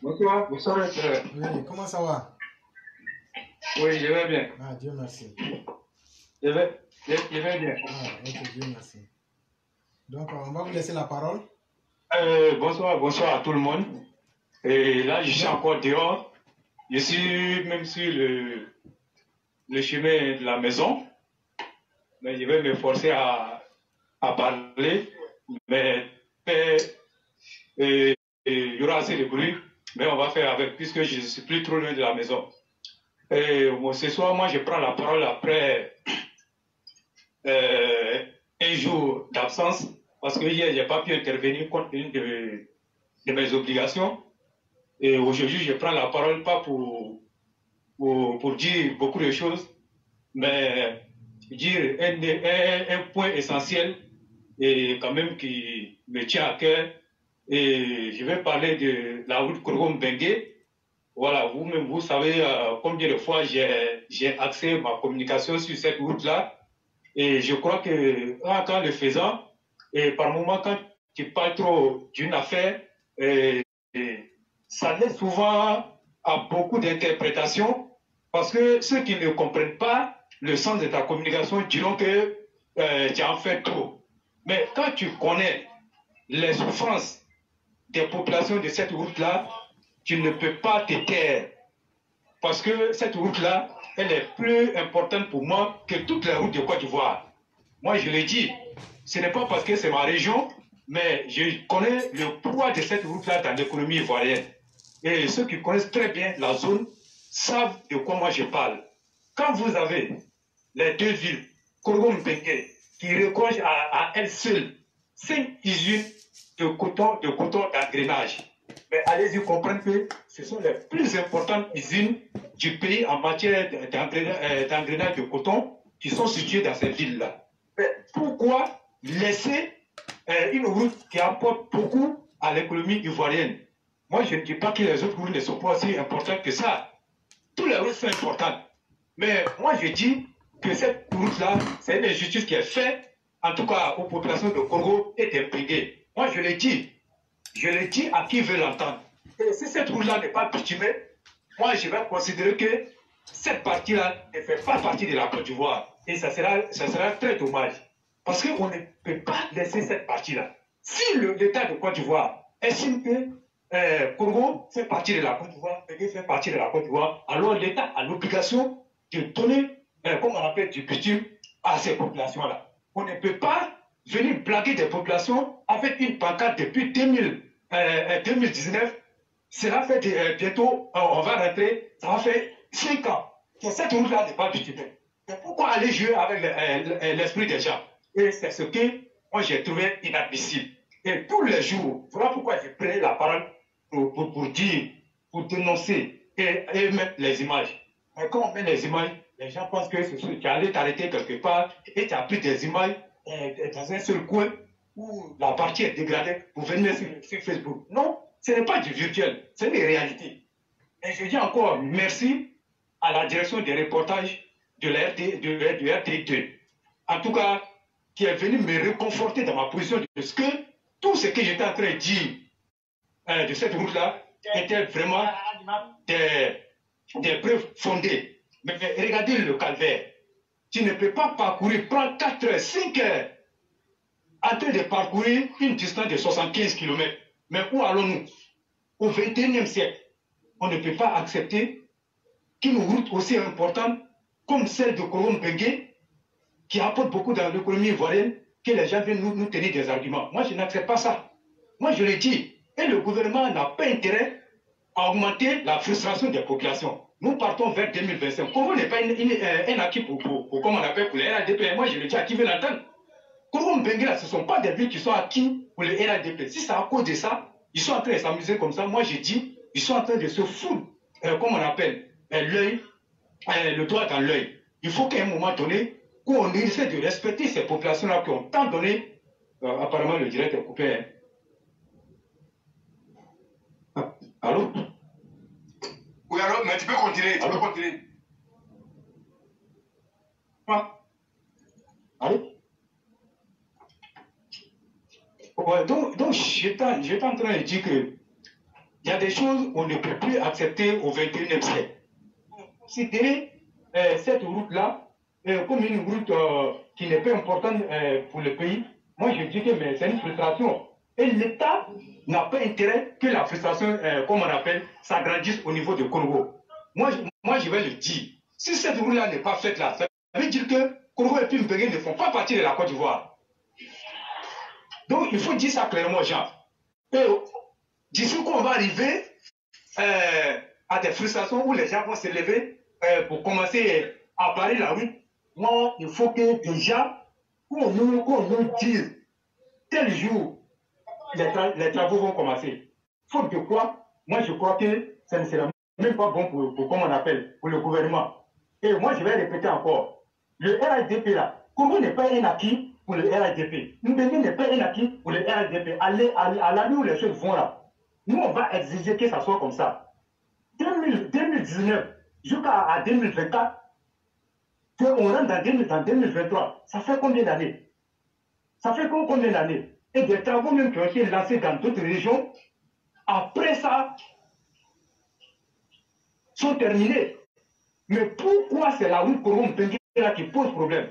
Bonsoir, bonsoir, frère. Oui, comment ça va? Oui, je vais bien. Ah, Dieu merci. Je vais bien. Ah, ok, Dieu merci. Donc, on va vous laisser la parole. Bonsoir, bonsoir à tout le monde. Et là, je suis Donc, encore dehors. Je suis même sur le chemin de la maison. Mais je vais me forcer à parler. Mais il y aura assez de bruit. Mais on va faire avec, puisque je ne suis plus trop loin de la maison. Et ce soir, moi, je prends la parole après un jour d'absence, parce que hier, je n'ai pas pu intervenir compte tenu de mes obligations. Et aujourd'hui, je prends la parole pas pour dire beaucoup de choses, mais dire un point essentiel et quand même qui me tient à cœur. Et je vais parler de la route Korgom-Bengue. Voilà, vous-même, vous savez combien de fois j'ai axé ma communication sur cette route-là. Et je crois que quand le faisant, et par moment, quand tu parles trop d'une affaire, ça laisse souvent à beaucoup d'interprétations, parce que ceux qui ne comprennent pas le sens de ta communication diront que tu en fais trop. Mais quand tu connais les souffrances des populations de cette route-là, tu ne peux pas te taire. Parce que cette route-là, elle est plus importante pour moi que toutes les routes de Côte d'Ivoire. Moi, je le dis, ce n'est pas parce que c'est ma région, mais je connais le poids de cette route-là dans l'économie ivoirienne. Et ceux qui connaissent très bien la zone savent de quoi moi je parle. Quand vous avez les deux villes, Korgom-Bengue, qui regorgent à elles seules 5 usines de coton d'engrenage, mais allez-y comprendre que ce sont les plus importantes usines du pays en matière d'engrenage de coton qui sont situées dans ces villes-là. Mais pourquoi laisser une route qui apporte beaucoup à l'économie ivoirienne? Moi, je ne dis pas que les autres routes ne sont pas aussi importantes que ça. Toutes les routes sont importantes. Mais moi, je dis que cette route-là, c'est une injustice qui est faite, en tout cas aux populations de Congo et d'impliquer. Moi, je le dis à qui veut l'entendre. Et si cette route-là n'est pas bitumée, moi, je vais considérer que cette partie-là ne fait pas partie de la Côte d'Ivoire. Et ça sera très dommage. Parce qu'on ne peut pas laisser cette partie-là. Si l'État de Côte d'Ivoire estime que Congo fait partie de la Côte d'Ivoire, Bénin fait partie de la Côte d'Ivoire, alors l'État a l'obligation de donner, comme on appelle, du bitume à ces populations-là. On ne peut pas venir blaguer des populations avec une pancarte depuis 2019. Cela fait bientôt, on va rentrer, ça va faire 5 ans que cette route-là n'est pas bitumée. Mais pourquoi aller jouer avec l'esprit des gens? Et c'est ce que moi j'ai trouvé inadmissible. Et tous les jours, voilà pourquoi j'ai pris la parole pour dire, pour dénoncer et mettre les images. Mais quand on met les images, les gens pensent que tu allais t'arrêter quelque part et tu as pris des images dans un seul coin où la partie est dégradée pour venir sur Facebook. Non, ce n'est pas du virtuel, c'est une réalité. Et je dis encore merci à la direction des reportages de la RTI2, en tout cas, qui est venu me réconforter dans ma position de ce que tout ce que j'étais en train de dire de cette route-là était vraiment des preuves fondées. Mais regardez le calvaire. Tu ne peux pas parcourir, prendre 4 heures, 5 heures, en train de parcourir une distance de 75 km. Mais où allons-nous? Au XXIe siècle, on ne peut pas accepter qu'une route aussi importante comme celle de Korgom-Bengue, qui apporte beaucoup dans l'économie ivoirienne, que les gens viennent nous tenir des arguments. Moi, je n'accepte pas ça. Moi, je le dis. Et le gouvernement n'a pas intérêt à augmenter la frustration des populations. Nous partons vers 2025. Congo n'est pas un acquis pour, comme on appelle, pour les RADP. Moi, je le dis à qui veut l'entendre. Korgom-Bengue, ce ne sont pas des villes qui sont acquis pour les RADP. Si c'est à cause de ça, ils sont en train de s'amuser comme ça. Moi, je dis, ils sont en train de se foutre, comme on appelle, l'œil, le doigt dans l'œil. Il faut qu'à un moment donné, qu'on essaie de respecter ces populations-là qui ont tant donné. Apparemment, le direct est coupé. Hein. Ah, allô? Oui, alors, mais tu peux continuer, tu peux continuer. Quoi? Allô? Ouais, donc j'étais en train de dire que il y a des choses qu'on ne peut plus accepter au XXIe siècle. Considérer cette route-là comme une route qui n'est pas importante pour le pays, moi je dis que c'est une frustration. Et l'État n'a pas intérêt que la frustration, comme on appelle, s'agrandisse au niveau de Congo. Moi, je vais le dire. Si cette route-là n'est pas faite là, ça veut dire que Congo et Pimbégué ne font pas partie de la Côte d'Ivoire. Donc, il faut dire ça clairement aux gens. Et d'ici qu'on va arriver à des frustrations où les gens vont se lever pour commencer à barrer la route, moi, il faut que déjà, qu'on nous dise tel jour, les travaux vont commencer. Faute de quoi, moi je crois que ça ne sera même pas bon pour comment on appelle, pour le gouvernement. Et moi je vais répéter encore, le RHDP là, Congo n'est pas un acquis pour le RHDP. Mbenge n'est pas un acquis pour le RHDP. À l'année où les choses vont là, nous on va exiger que ça soit comme ça. 2019 jusqu'à 2024, qu'on rentre dans 2023, ça fait combien d'années? Ça fait combien d'années? Et des travaux même qui ont été lancés dans d'autres régions, après ça, sont terminés. Mais pourquoi c'est la route Congo-Mbengue qui pose problème?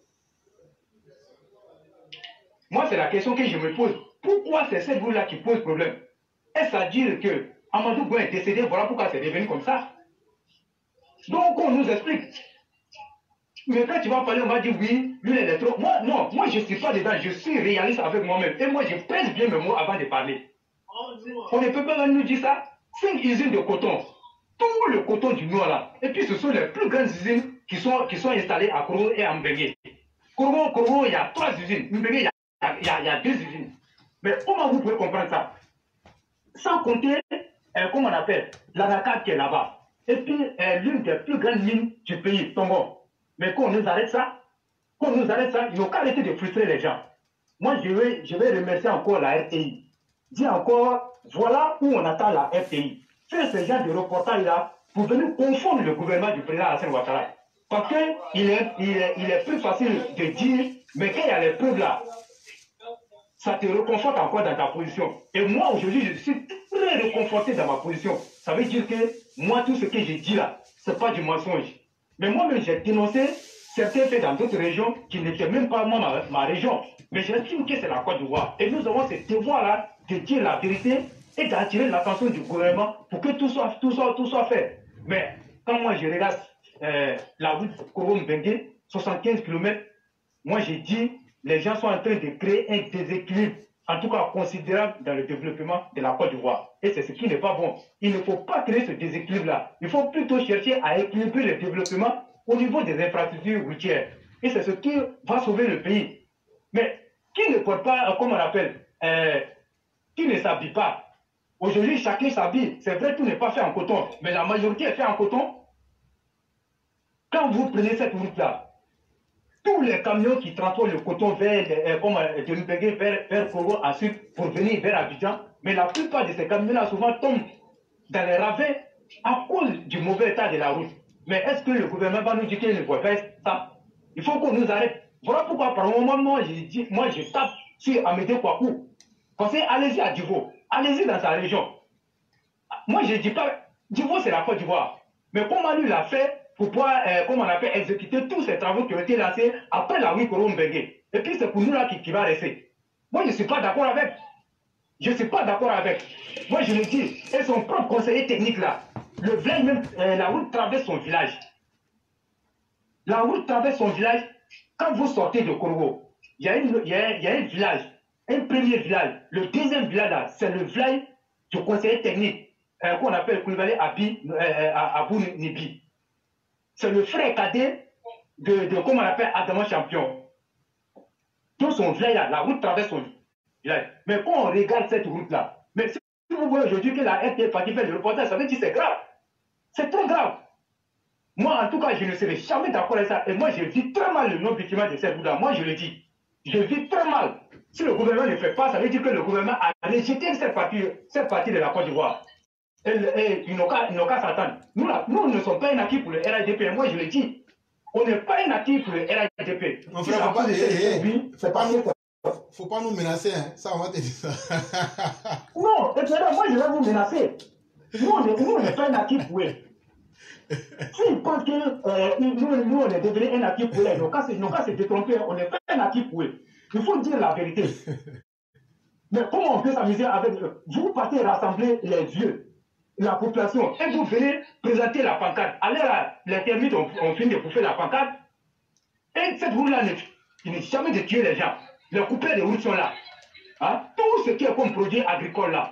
Moi, c'est la question que je me pose. Pourquoi c'est cette route-là qui pose problème? Est-ce à dire que Amadou Gouin est décédé, voilà pourquoi c'est devenu comme ça? Donc, on nous explique. Mais quand tu vas parler, on va dire oui, lui, il est trop. Moi, non, moi, je ne suis pas dedans, je suis réaliste avec moi-même. Et moi, je pèse bien mes mots avant de parler. On ne peut pas nous dire ça. 5 usines de coton, tout le coton du Nord là. Et puis, ce sont les plus grandes usines qui sont installées à Koro et à Mbengue. Koro, il y a 3 usines. Mbengue, il y a 2 usines. Mais comment vous pouvez comprendre ça? Sans compter, comment on appelle, l'Anaka qui est là-bas. Et puis, l'une des plus grandes mines du pays, Tongo. Mais qu'on nous arrête ça, il faut arrêter de frustrer les gens. Moi, je vais remercier encore la RTI. Dire encore, voilà où on attend la RTI. Faire ce genre de reportage-là pour venir confondre le gouvernement du président Alassane Ouattara. Parce qu'il est plus facile de dire, mais quand il y a les preuves là, ça te reconforte encore dans ta position. Et moi, aujourd'hui, je suis très reconforté dans ma position. Ça veut dire que moi, tout ce que j'ai dit là, ce n'est pas du mensonge. Mais moi-même, j'ai dénoncé certains faits dans d'autres régions qui n'étaient même pas moi, ma région. Mais j'estime que c'est la Côte d'Ivoire. Et nous avons ce devoir-là de dire la vérité et d'attirer l'attention du gouvernement pour que tout soit fait. Mais quand moi, je regarde la route Congo-Mbengue, 75 km, moi, j'ai dit, les gens sont en train de créer un déséquilibre, en tout cas considérable dans le développement de la Côte d'Ivoire. Et c'est ce qui n'est pas bon. Il ne faut pas créer ce déséquilibre-là. Il faut plutôt chercher à équilibrer le développement au niveau des infrastructures routières. Et c'est ce qui va sauver le pays. Mais qui ne porte pas, comme on appelle, qui ne s'habille pas. Aujourd'hui, chacun s'habille. C'est vrai, tout n'est pas fait en coton, mais la majorité est fait en coton. Quand vous prenez cette route-là, tous les camions qui transportent le coton vers Congo ensuite pour venir vers Abidjan, mais la plupart de ces camions-là souvent tombent dans les ravins à cause du mauvais état de la route. Mais est-ce que le gouvernement va nous dire qu'il ne voit pas ça? Il faut qu'on nous arrête. Voilà pourquoi par un moment, moi je tape sur Amédée Kouakou. Parce que allez-y à Divo, allez-y dans sa région. Moi je ne dis pas, Divo c'est la Côte d'Ivoire. Mais comment lui l'a fait pour pouvoir, comme on appelle, exécuter tous ces travaux qui ont été lancés après la rue Congo-Mbengue. Et puis c'est pour nous là qui va rester. Moi je ne suis pas d'accord avec. Je ne suis pas d'accord avec. Moi je le dis, et son propre conseiller technique là, le village même, la route traverse son village. La route traverse son village. Quand vous sortez de Congo, il y a un village, un premier village. Le deuxième village là, c'est le village du conseiller technique, qu'on appelle Koulibaly Abou Nibi. C'est le frère cadet de comment on appelle, Adama Champion. Dans son village là, la route traverse son village. Mais quand on regarde cette route là, mais si vous voyez aujourd'hui que la RT est partie faire le reportage, ça veut dire que c'est grave. C'est très grave. Moi, en tout cas, je ne serai jamais d'accord avec ça. Et moi, je vis très mal le non-bâtiment de cette route-là. Moi, je le dis. Je vis très mal. Si le gouvernement ne fait pas, ça veut dire que le gouvernement a rejeté cette partie de la Côte d'Ivoire. Et ils n'ont qu'à s'attendre. Nous ne sommes pas un acquis pour le RHDP. Moi, je le dis. On n'est pas un acquis pour le RHDP. Mon frère, c'est pas Faut pas nous menacer, hein. Ça, on va te dire ça. Non, éclaireur, moi je vais vous menacer. Nous, on n'est pas un acquis poulet. S'ils pensent que nous, on est devenu un acquis poulet, nos cas se détromper, on n'est pas un acquis poulet. Il faut dire la vérité. Mais comment on peut s'amuser avec eux? Vous partez rassembler les vieux, la population, et vous venez présenter la pancarte. Allez là, les termites ont fini de bouffer la pancarte. Et cette route-là n'est jamais de tuer les gens. Les coupeurs de route sont là. Hein? Tout ce qui est comme produit agricole là,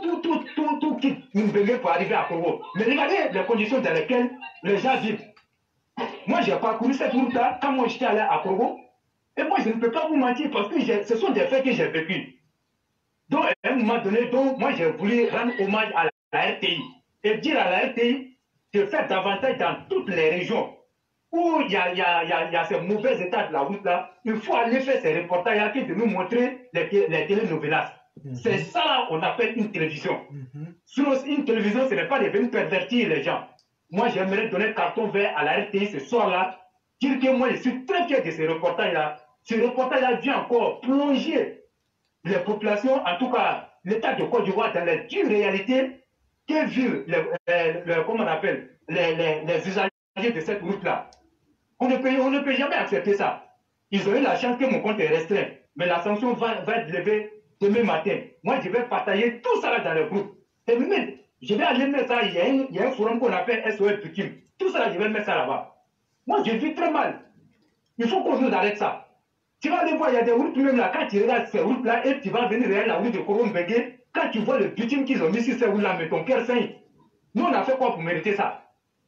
tout quitte Mbenge pour arriver à Congo. Mais regardez les conditions dans lesquelles les gens vivent. Moi, j'ai parcouru cette route-là quand moi j'étais allé à Congo. Et moi, je ne peux pas vous mentir parce que ce sont des faits que j'ai vécus. Donc, à un moment donné, moi, j'ai voulu rendre hommage à la RTI et dire à la RTI de faire davantage dans toutes les régions où il y a ces mauvais états de la route là. Il faut aller faire ces reportages et de nous montrer les télénovelas. C'est ça qu'on appelle une télévision. Sinon, une télévision, ce n'est pas de venir pervertir les gens. Moi, j'aimerais donner carton vert à la RTI ce soir-là, dire que moi, je suis très fier de ces reportages-là. Ce reportage-là vient encore plonger les populations, en tout cas l'État de Côte d'Ivoire, dans la dure réalité que vivent comment on appelle, les usagers de cette route-là. On ne peut jamais accepter ça. Ils ont eu la chance que mon compte est restreint, mais la sanction va être levée demain matin. Moi, je vais partager tout ça là dans le groupe. Et même, je vais aller mettre ça, il y a un forum qu'on appelle SOS Pukim. Tout ça là, je vais mettre ça là-bas. Moi, je vis très mal. Il faut qu'on nous arrête ça. Tu vas aller voir, il y a des routes même là, quand tu regardes ces routes-là, et tu vas venir regarder la route de Korom-Bégué, quand tu vois le bitume qu'ils ont mis sur ces routes-là, mais ton cœur saigne. Nous, on a fait quoi pour mériter ça?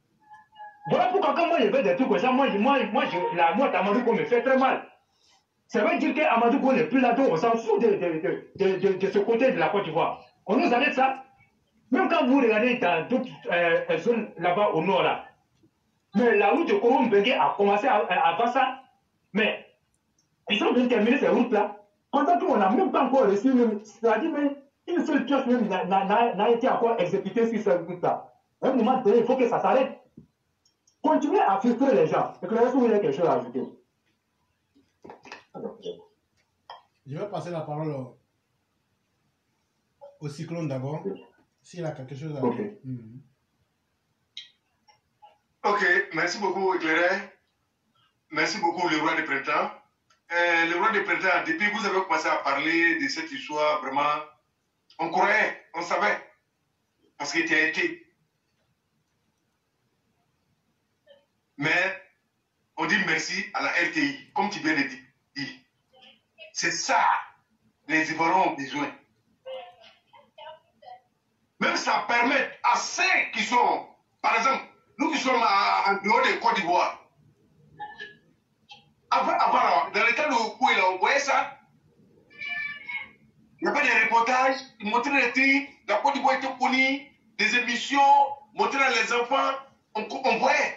Voilà pourquoi quand moi je fais des trucs comme ça, moi la mort d'Amadouko me fait très mal. Ça veut dire qu'Amadouko n'est plus là, donc on s'en fout de ce côté de la Côte d'Ivoire. On nous arrête ça. Même quand vous regardez dans d'autres zones là-bas au nord, là. Mais la route de Korom-Bégué a commencé avant ça, mais ils ont bien terminé ces routes-là. Pendant qu'on n'a même pas encore reçu, c'est-à-dire même une seule pièce même n'a été encore exécutée sur cette route-là. À un moment donné, il faut que ça s'arrête. Continuez à frustrer les gens. Et que le reste, vous avez quelque chose à ajouter. Je vais passer la parole au Cyclone d'abord, s'il a quelque chose à dire. Ok, merci beaucoup, Éclairé. Merci beaucoup, le roi du printemps. Le roi du printemps, depuis que vous avez commencé à parler de cette histoire, vraiment, on croyait, on savait, parce qu'il était été. Mais on dit merci à la RTI, comme tu viens de dire. C'est ça, les Ivoiriens ont besoin. Même ça permet à ceux qui sont, par exemple, nous qui sommes en dehors de Côte d'Ivoire, dans l'état de Koué, on voyait ça. Il y avait des reportages, ils montraient les trucs, la Côte d'Ivoire était connue, des émissions, montraient les enfants, on voyait.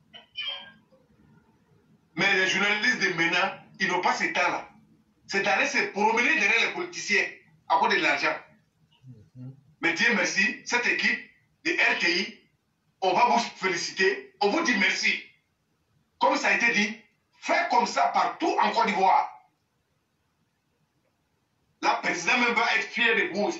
Mais les journalistes de maintenant, ils n'ont pas ce temps-là. C'est d'aller se promener derrière les politiciens à cause de l'argent. Mais Dieu merci, cette équipe de RTI, on va vous féliciter, on vous dit merci. Comme ça a été dit, faites comme ça partout en Côte d'Ivoire. La présidente même va être fière de vous.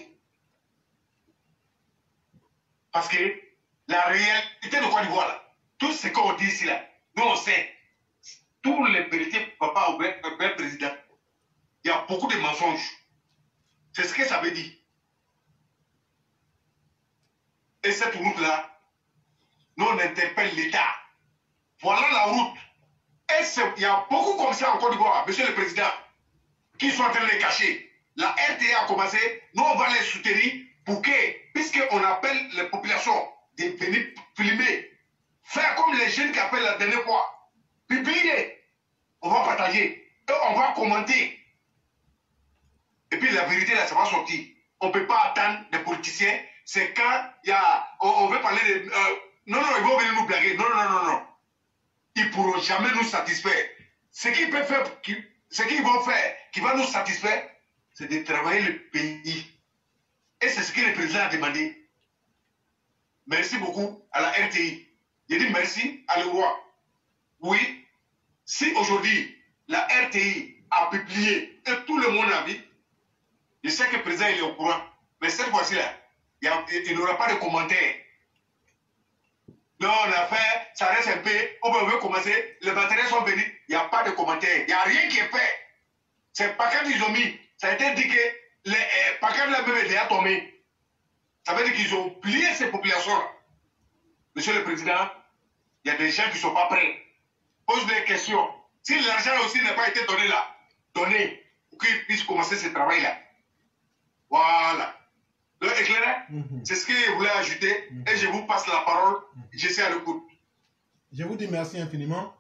Parce que la réalité de Côte d'Ivoire, tout ce qu'on dit ici, là, nous on sait. Tous les vérités, papa ou bien président, il y a beaucoup de mensonges. C'est ce que ça veut dire. Et cette route-là, nous on interpelle l'État. Voilà la route. Et il y a beaucoup comme ça en Côte d'Ivoire, monsieur le président, qui sont en train de les cacher. La RTA a commencé, nous on va les soutenir pour que, puisqu'on appelle les populations de venir filmer, faire comme les jeunes qui appellent la dernière fois. Publier, on va partager, et on va commenter. Et puis la vérité là, ça va sortir. On ne peut pas attendre des politiciens. C'est quand il y a, on veut parler de, non, ils vont venir nous blaguer. Non. Ils ne pourront jamais nous satisfaire. Ce qu'ils peuvent faire, ce qu'ils vont faire, qui va nous satisfaire, c'est de travailler le pays. Et c'est ce que le président a demandé. Merci beaucoup à la RTI. Je dis merci à le roi. Oui, si aujourd'hui la RTI a publié Et tout le monde a vu. Je sais que le président il est au courant. Mais cette fois-ci-là, il n'y aura pas de commentaires. Non, on a fait, ça reste un peu, on veut commencer, les matériels sont venus, il n'y a pas de commentaires, il n'y a rien qui est fait. C'est pas quand ils ont mis, ça a été dit que les paquets là même est déjà tombé. Ça veut dire qu'ils ont plié ces populations. Monsieur le Président, il y a des gens qui ne sont pas prêts. Pose des questions. Si l'argent aussi n'a pas été donné là, donnez pour qu'ils puissent commencer ce travail-là. Voilà. Le éclairé, c'est ce que je voulais ajouter et je vous passe la parole. Je suis à l'écoute. Je vous dis merci infiniment.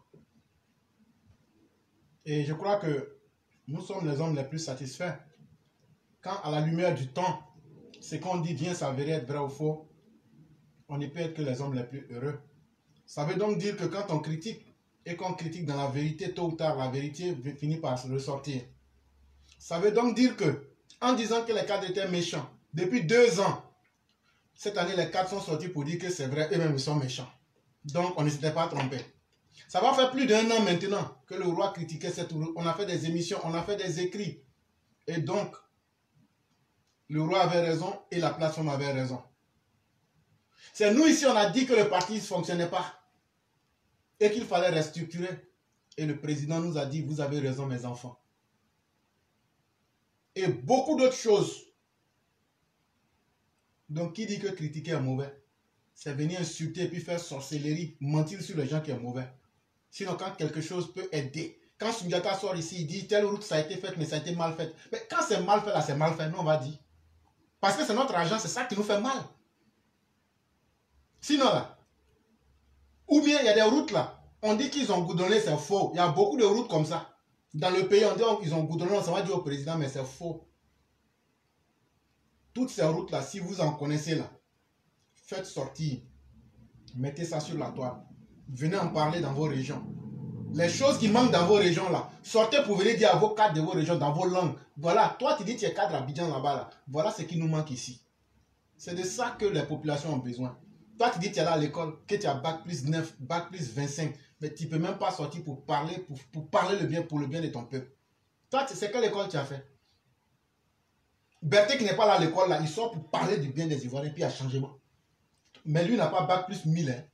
Et je crois que nous sommes les hommes les plus satisfaits. Quand à la lumière du temps, ce qu'on dit vient s'avérer être vrai ou faux, on ne peut être que les hommes les plus heureux. Ça veut donc dire que quand on critique et qu'on critique dans la vérité, tôt ou tard, la vérité finit par se ressortir. Ça veut donc dire que, en disant que les cadres étaient méchants, depuis 2 ans, cette année, les cadres sont sortis pour dire que c'est vrai, eux-mêmes ils sont méchants. Donc, on ne s'était pas trompé. Ça va faire plus d'1 an maintenant que le roi critiquait cette route. On a fait des émissions, on a fait des écrits. Et donc, le roi avait raison et la plateforme avait raison. C'est nous ici, on a dit que le parti ne fonctionnait pas et qu'il fallait restructurer. Et le président nous a dit, vous avez raison mes enfants. Et beaucoup d'autres choses. Donc, qui dit que critiquer est mauvais? C'est venir insulter et puis faire sorcellerie, mentir sur les gens qui est mauvais. Sinon, quand quelque chose peut aider, quand Sundiata sort ici, il dit telle route ça a été faite, mais ça a été mal fait. Mais quand c'est mal fait, là, c'est mal fait, nous on va dire. Parce que c'est notre argent, c'est ça qui nous fait mal. Sinon, là, ou bien il y a des routes là, on dit qu'ils ont goudronné, c'est faux. Il y a beaucoup de routes comme ça. Dans le pays, on dit qu'ils ont goudronné, ça va dire au président, mais c'est faux. Toutes ces routes-là, si vous en connaissez là, faites sortir, mettez ça sur la toile. Venez en parler dans vos régions. Les choses qui manquent dans vos régions là, sortez pour venir dire à vos cadres de vos régions, dans vos langues. Voilà, toi tu dis que tu es cadre à Abidjan là-bas là. Voilà ce qui nous manque ici. C'est de ça que les populations ont besoin. Toi tu dis que tu es là à l'école, que tu as bac plus 9, bac plus 25, mais tu ne peux même pas sortir pour parler, pour parler le bien, pour le bien de ton peuple. Toi, c'est quelle école tu as fait? Berthe qui n'est pas là à l'école là, il sort pour parler du bien des Ivoiriens, puis il y a changement. Mais lui n'a pas bac plus 1000. Hein.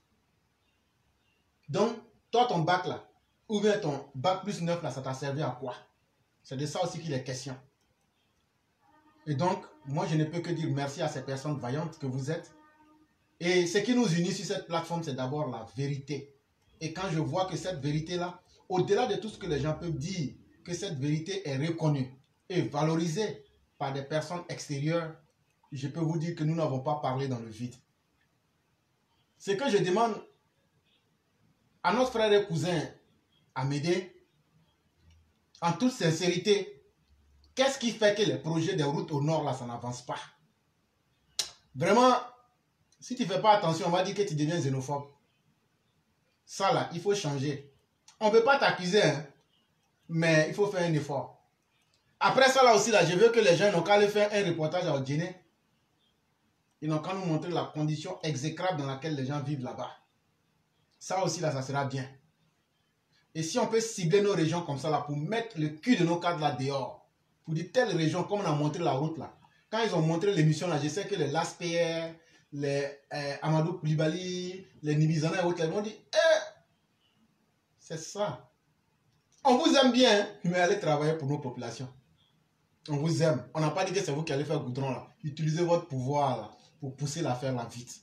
Donc, toi, ton bac là, ou bien ton bac plus 9 là, ça t'a servi à quoi? C'est de ça aussi qu'il est question. Et donc, moi, je ne peux que dire merci à ces personnes vaillantes que vous êtes. Et ce qui nous unit sur cette plateforme, c'est d'abord la vérité. Et quand je vois que cette vérité-là, au-delà de tout ce que les gens peuvent dire, que cette vérité est reconnue et valorisée par des personnes extérieures, je peux vous dire que nous n'avons pas parlé dans le vide. Ce que je demande à notre frère et cousin Amédée, en toute sincérité, qu'est-ce qui fait que les projets des routes au nord, là, ça n'avance pas? Vraiment, si tu ne fais pas attention, on va dire que tu deviens xénophobe. Ça, là, il faut changer. On ne peut pas t'accuser, hein, mais il faut faire un effort. Après ça, là aussi, là, je veux que les gens n'ont qu'à aller faire un reportage à Odjene. Ils n'ont qu'à nous montrer la condition exécrable dans laquelle les gens vivent là-bas. Ça aussi, là, ça sera bien. Et si on peut cibler nos régions comme ça, là, pour mettre le cul de nos cadres là dehors, pour dire telle région, comme on a montré la route là, quand ils ont montré l'émission là, je sais que les LASPR, les Amadou Koulibaly, les Nibizana et autres, ils m'ont dit, c'est ça. On vous aime bien, mais allez travailler pour nos populations. On vous aime. On n'a pas dit que c'est vous qui allez faire goudron là. Utilisez votre pouvoir là, pour pousser l'affaire là vite.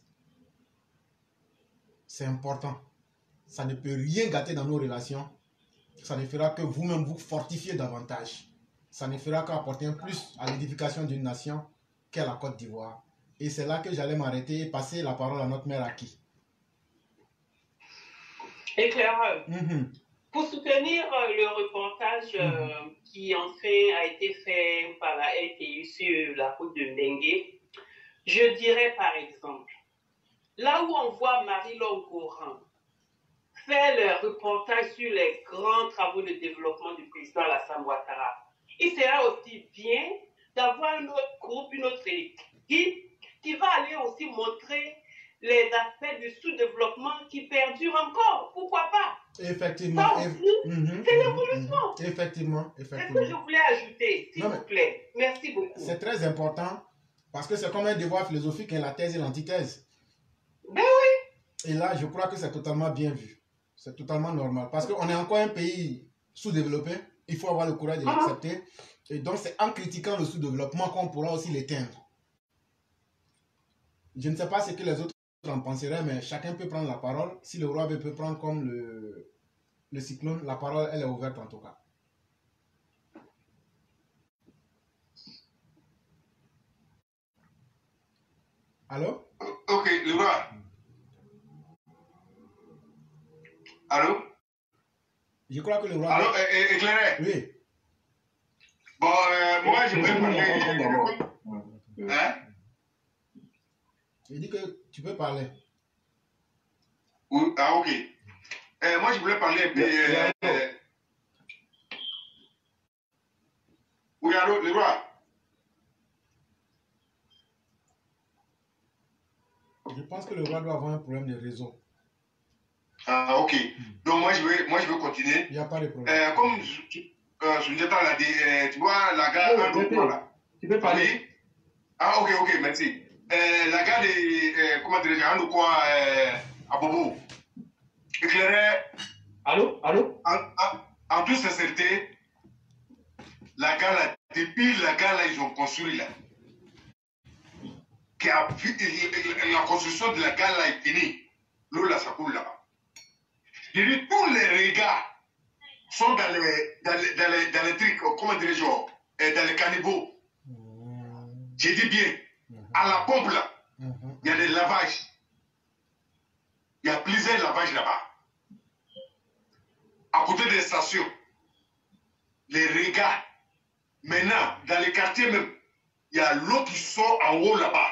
C'est important. Ça ne peut rien gâter dans nos relations. Ça ne fera que vous-même vous fortifier davantage. Ça ne fera qu'apporter un plus à l'édification d'une nation qu'est la Côte d'Ivoire. Et c'est là que j'allais m'arrêter et passer la parole à notre mère Aki. Éclaireur. Pour soutenir le reportage qui en fait a été fait par la LTU sur la route de Ndengue, je dirais par exemple, là où on voit Marie-Laure Goran faire le reportage sur les grands travaux de développement du président Alassane Ouattara, il sera aussi bien d'avoir un autre groupe, une autre équipe qui va aller aussi montrer les aspects du sous-développement qui perdurent encore. Pourquoi pas? Effectivement. Ça aussi, c'est l'évolution. Effectivement. C'est ce que je voulais ajouter, s'il vous plaît. Merci beaucoup. C'est très important parce que c'est comme un devoir philosophique, la thèse et l'antithèse. Ben oui. Et là, je crois que c'est totalement bien vu. C'est totalement normal. Parce qu'on est encore un pays sous-développé. Il faut avoir le courage de l'accepter. Et donc, c'est en critiquant le sous-développement qu'on pourra aussi l'éteindre. Je ne sais pas ce que les autres en penseraient, mais chacun peut prendre la parole. Si le roi peut prendre comme le cyclone, la parole, elle est ouverte en tout cas. Allô? Ok, le roi. Allô? Je crois que le roi... Allô, éclairé? Oui. Bon, moi, je voulais parler... Hein? Je dis que tu peux parler. Oui, ah, ok. Moi, je voulais parler un peu... Oui, allô, le roi? Je pense que le roi doit avoir un problème de réseau. Ah, ok. Donc, moi, je vais continuer. Il n'y a pas de problème. Comme Sunjata l'a dit, tu vois, la gare 1, 2, 3, là. Tu peux parler. Ah, ok, merci. La gare de... comment dire, 1, 2, 3, à Bobo. Éclairé. Allô? En toute sincérité, la gare, là, depuis la gare, là, ils ont construit, là. La construction de la gare, là, est finie. L'eau, là, ça coule là-bas. Je dis, tous les regards sont dans les trucs, comment dirais-je, dans les caniveaux. J'ai dit bien, à la pompe là, il y a des lavages. Il y a plusieurs lavages là-bas. À côté des stations, les regards. Maintenant, dans les quartiers même, il y a l'eau qui sort en haut là-bas.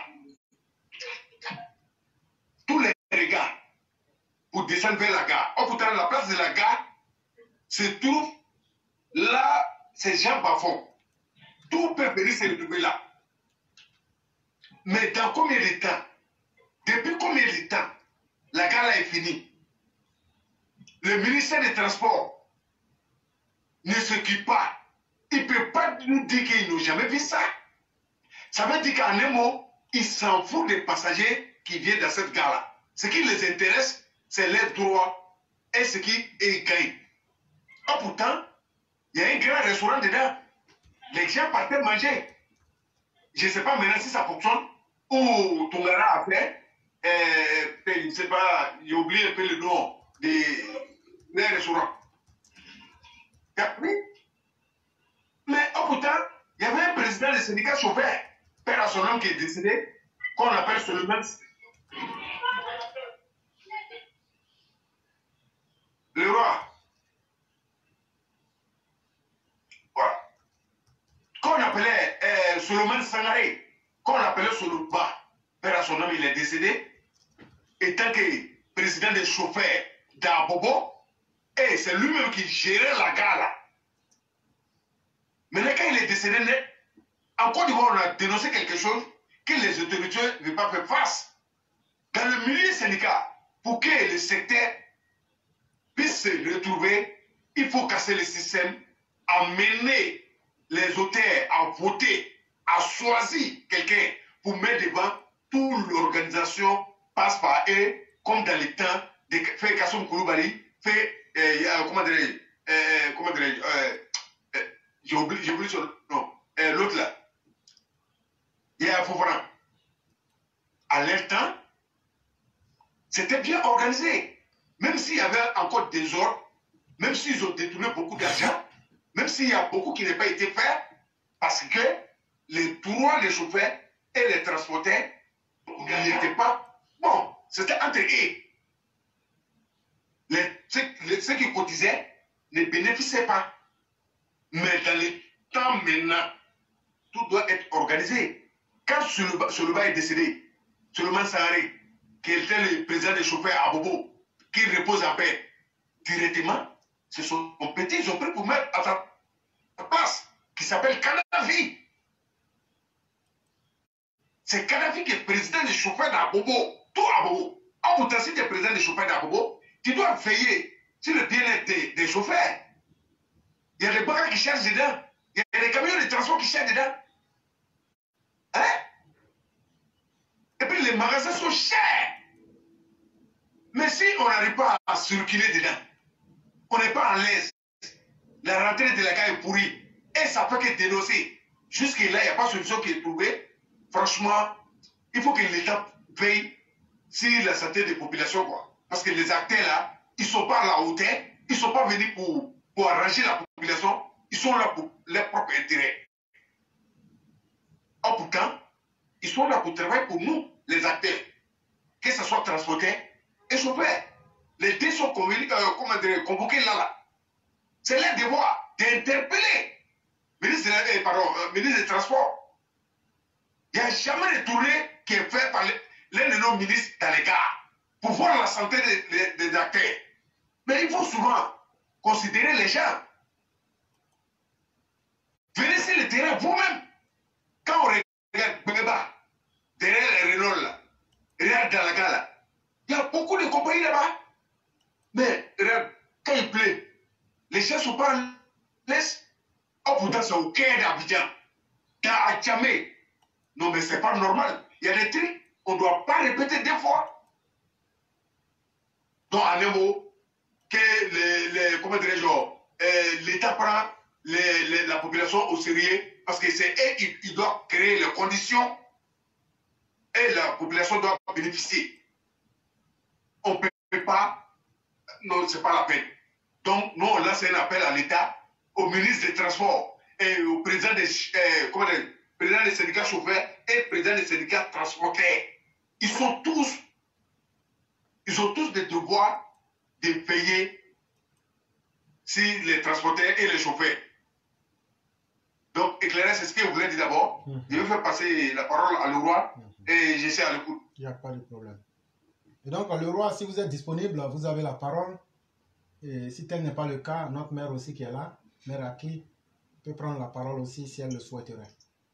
Tous les regards pour descendre vers la gare. Oh, pourtant, la place de la gare se trouve là, c'est Jean Bafon. Tout peut venir se retrouver là. Mais dans combien de temps? Depuis combien de temps la gare là est finie? Le ministère des Transports ne s'occupe pas. Il ne peut pas nous dire qu'ils n'ont jamais vu ça. Ça veut dire qu'en un mot, ils s'en foutent des passagers qui viennent dans cette gare-là. Ce qui les intéresse, c'est leurs droits et ce qui est gagnent. Oh, pourtant, il y a un grand restaurant dedans. Les gens partaient manger. Je ne sais pas maintenant si ça fonctionne ou Tongara a fait. Je ne sais pas, j'ai oublié un peu le nom des restaurants. Oui. Mais oh, pourtant, il y avait un président du syndicat chauffeur, père à son nom qui est décédé, qu'on appelle Solomon. Le roi. Voilà. Qu'on appelait Solomon Sangaré, qu'on appelait Soloba, père à son nom, il est décédé, étant que président des chauffeurs d'Abobo, et c'est lui-même qui gérait la gare là. Maintenant, quand il est décédé, en Côte d'Ivoire, on a dénoncé quelque chose que les autorités ne veulent pas faire face. Dans le milieu syndical, pour que le secteur puisse se retrouver, il faut casser le système, amener les auteurs à voter, à choisir quelqu'un pour mettre devant. Toute l'organisation passe par eux, comme dans les temps de fait Kassoum Koulibaly, fait, comment dirais-je, j'ai oublié son nom, l'autre là, il y a Fofana. À leur temps, c'était bien organisé. Même s'il y avait encore des ordres, même s'ils ont détourné beaucoup d'argent, même s'il y a beaucoup qui n'a pas été fait, parce que les droits des chauffeurs et les transporteurs n'étaient pas bon. C'était entre eux. Ceux qui cotisaient ne bénéficiaient pas. Mais dans les temps maintenant, tout doit être organisé. Quand Soloba est décédé, Solomon Sangaré, qui était le président des chauffeurs à Bobo, qui repose en paix, directement, ce sont petits, ils ont pris pour mettre à sa place, qui s'appelle Kadhafi. C'est Kadhafi qui est président des chauffeurs d'Abobo, tout à Bobo. En pourtant, si tu es président des chauffeurs d'Abobo, tu dois veiller sur le bien-être des chauffeurs. Il y a des bagages qui cherchent dedans. Il y a des camions de transport qui cherchent dedans. Hein? Et puis les magasins sont chers. Mais si on n'arrive pas à circuler dedans, on n'est pas en l'aise, la rentrée de la gare est pourrie, et ça peut que dénoncer. Jusque-là, il n'y a pas de solution qui est trouvée. Franchement, il faut que l'État veille sur la santé des populations, quoi. Parce que les acteurs là, ils ne sont pas à la hauteur, ils ne sont pas venus pour arranger la population, ils sont là pour leur propre intérêt. Or pourtant, ils sont là pour travailler pour nous, les acteurs. Que ce soit transporteurs et chauffeurs. Les deux sont convoqués là. C'est leur devoir d'interpeller le ministre des Transports. Il n'y a jamais de tournée qui est faite par l'un de nos ministres dans les gares pour voir la santé des acteurs. Mais il faut souvent considérer les gens. Venez sur le terrain vous-même. Quand on regarde Beba, derrière les Renault là, regarde dans la gare là, il y a beaucoup de compagnies là-bas. Mais regarde, quand il pleut, les gens ne sont pas en l'aise. Oh pourtant c'est au cœur d'Abidjan, dans Adjamé. Non mais c'est pas normal. Il y a des trucs, on ne doit pas répéter deux fois. Donc en un mot, que comment dirais-je, l'État prend la population au sérieux parce que c'est eux qui doivent créer les conditions et la population doit bénéficier. On ne peut pas, non, c'est pas la peine. Donc, nous, on lance un appel à l'État, au ministre des Transports et au président des syndicats chauffeurs et président des syndicats transporteurs. Ils ont tous des devoirs de payer sur les transporteurs et les chauffeurs. Donc, éclairer, c'est ce que vous voulez dire d'abord. Je vais faire passer la parole à Leroy et je suis à l'écoute. Il n'y a pas de problème. Et donc, Leroy, si vous êtes disponible, vous avez la parole. Et si tel n'est pas le cas, notre mère aussi qui est là, Mère Aki, peut prendre la parole aussi si elle le souhaiterait.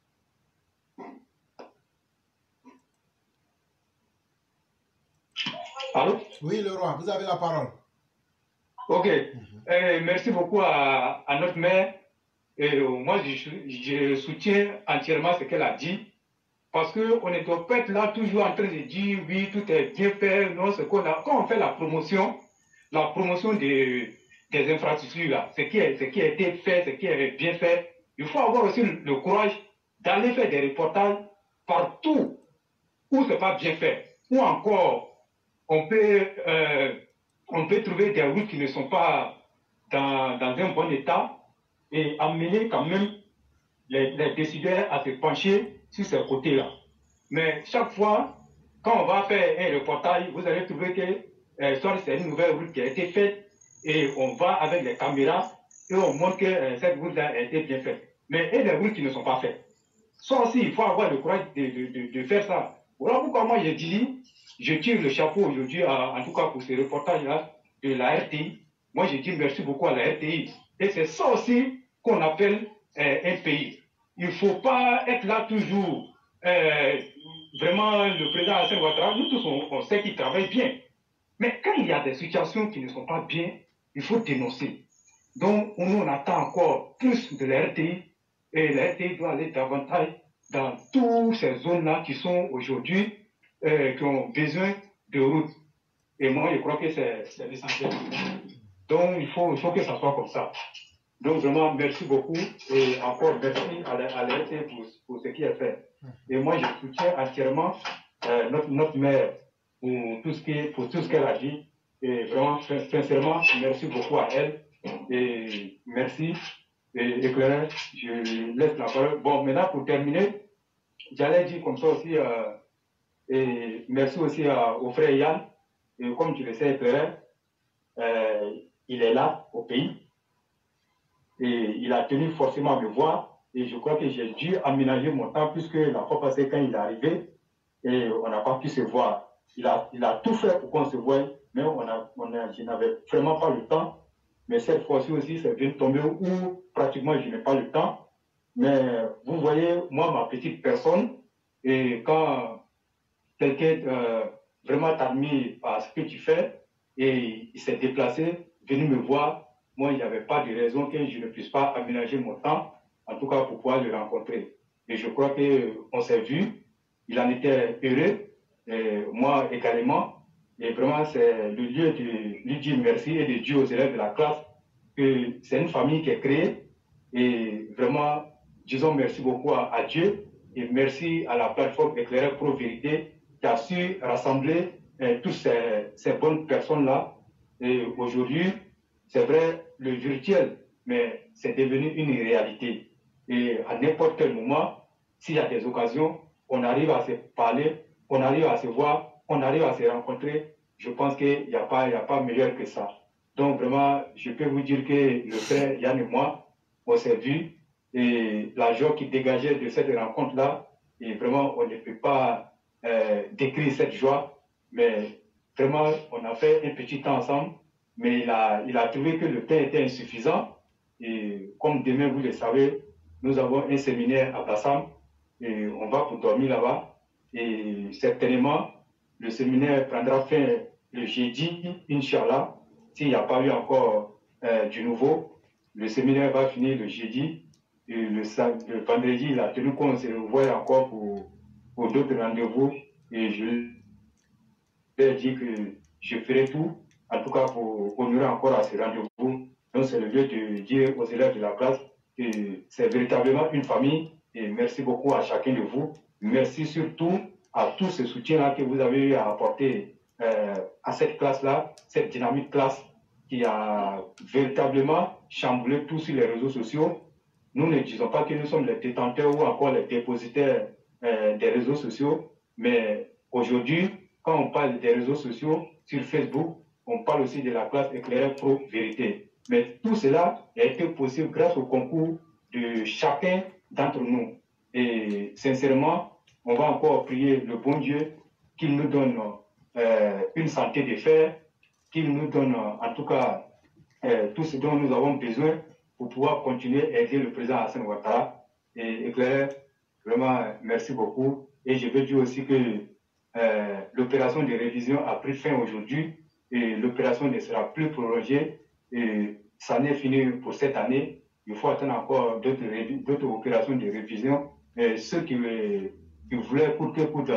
Allô? Oui, Leroy, vous avez la parole. Ok. Merci beaucoup à notre mère. Et moi, je soutiens entièrement ce qu'elle a dit. Parce qu'on ne doit pas être là toujours en train de dire oui, tout est bien fait. Non, ce qu'on a. Quand on fait la promotion des infrastructures, là, ce qui a été fait, ce qui est bien fait, il faut avoir aussi le courage d'aller faire des reportages partout où ce n'est pas bien fait. Ou encore, on peut trouver des routes qui ne sont pas dans un bon état et amener quand même les décideurs à se pencher sur ces côtés-là. Mais chaque fois, quand on va faire un reportage, vous allez trouver que soit c'est une nouvelle route qui a été faite et on va avec les caméras et on montre que cette route-là a été bien faite. Mais il y a des routes qui ne sont pas faites. Soit aussi, il faut avoir le courage de faire ça. Voilà pourquoi moi j'ai dit, je tire le chapeau aujourd'hui, en tout cas pour ce reportage-là de la RTI. Moi je dis merci beaucoup à la RTI. Et c'est ça aussi qu'on appelle un pays. Il ne faut pas être là toujours. Vraiment, le président Hassan Ouattara, nous tous, on sait qu'il travaille bien. Mais quand il y a des situations qui ne sont pas bien, il faut dénoncer. Donc, on attend encore plus de la RTI. Et la RTI doit aller davantage dans toutes ces zones-là qui sont aujourd'hui, qui ont besoin de routes. Et moi, je crois que c'est l'essentiel. Donc, il faut que ça soit comme ça. Donc, vraiment, merci beaucoup. Et encore, merci à la RTI pour ce qui est fait. Et moi, je soutiens entièrement notre mère pour tout ce qu'elle a dit. Et vraiment, sincèrement, merci beaucoup à elle. Et merci. Et Claire, je laisse la parole. Bon, maintenant, pour terminer, j'allais dire comme ça aussi, et merci aussi au frère Yann. Et comme tu le sais, Claire, il est là, au pays. Et il a tenu forcément à me voir. Et je crois que j'ai dû aménager mon temps, puisque la fois passée, quand il est arrivé, et on n'a pas pu se voir. Il a tout fait pour qu'on se voie, mais je n'avais vraiment pas le temps. Mais cette fois-ci aussi, c'est bien tombé où pratiquement je n'ai pas le temps. Mais vous voyez, moi, ma petite personne, et quand quelqu'un vraiment t'admire par ce que tu fais, et il s'est déplacé, venus me voir. Moi, il n'y avait pas de raison que je ne puisse pas aménager mon temps, en tout cas pour pouvoir le rencontrer. Et je crois qu'on s'est vu, il en était heureux, et moi également. Et vraiment, c'est le lieu de lui dire merci et de dire aux élèves de la classe que c'est une famille qui est créée. Et vraiment, disons merci beaucoup à Dieu et merci à la plateforme Éclaireur Pro Vérité qui a su rassembler toutes ces bonnes personnes-là. Et aujourd'hui, c'est vrai, le virtuel, mais c'est devenu une réalité. Et à n'importe quel moment, s'il y a des occasions, on arrive à se parler, on arrive à se voir, on arrive à se rencontrer. Je pense qu'il n'y a pas meilleur que ça. Donc vraiment, je peux vous dire que le frère Yann et moi, on s'est vus et la joie qui dégageait de cette rencontre-là, et vraiment, on ne peut pas décrire cette joie, mais vraiment, on a fait un petit temps ensemble, mais il a trouvé que le temps était insuffisant. Et comme demain, vous le savez, nous avons un séminaire à Bassam et on va pour dormir là-bas. Et certainement, le séminaire prendra fin le jeudi, Inch'Allah, s'il n'y a pas eu encore du nouveau. Le séminaire va finir le jeudi. Et le vendredi, il a tenu qu'on se revoie encore pour d'autres rendez-vous. Et je lui ai dit que je ferai tout, en tout cas pour honorer encore à ce rendez-vous. Donc, c'est le lieu de dire aux élèves de la classe que c'est véritablement une famille. Et merci beaucoup à chacun de vous. Merci surtout à tout ce soutien-là que vous avez eu à apporter à cette classe-là, cette dynamique classe qui a véritablement chamboulé tout sur les réseaux sociaux. Nous ne disons pas que nous sommes les détenteurs ou encore les dépositaires des réseaux sociaux, mais aujourd'hui, quand on parle des réseaux sociaux sur Facebook, on parle aussi de la classe Éclaireur Pro Vérité. Mais tout cela a été possible grâce au concours de chacun d'entre nous. Et sincèrement, on va encore prier le bon Dieu qu'il nous donne une santé de fer, qu'il nous donne en tout cas tout ce dont nous avons besoin pour pouvoir continuer à aider le président Hassan Ouattara. Et Éclaireur, vraiment, merci beaucoup. Et je veux dire aussi que l'opération de révision a pris fin aujourd'hui et l'opération ne sera plus prolongée. Et ça n'est fini pour cette année. Il faut attendre encore d'autres opérations de révision. Et ceux qui voulaient coûte que coûte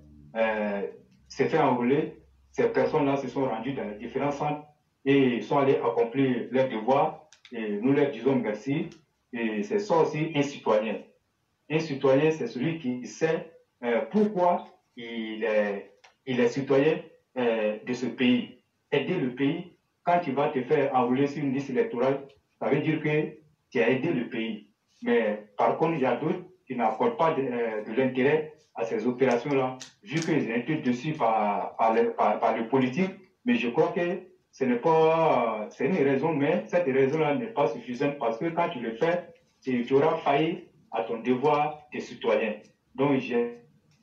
se faire enrôler, ces personnes-là se sont rendues dans les différents centres et sont allés accomplir leurs devoirs. Et nous leur disons merci. Et c'est ça aussi un citoyen. Un citoyen, c'est celui qui sait pourquoi il est citoyen de ce pays. Aider le pays, quand tu vas te faire enrôler sur une liste électorale, ça veut dire que tu as aidé le pays. Mais par contre, il y a d'autres qui n'accordent pas de l'intérêt à ces opérations-là, vu qu'ils ont été dessus par le politique. Mais je crois que ce n'est pas, c'est une raison, mais cette raison-là n'est pas suffisante parce que quand tu le fais, tu auras failli à ton devoir de citoyen. Donc, j'ai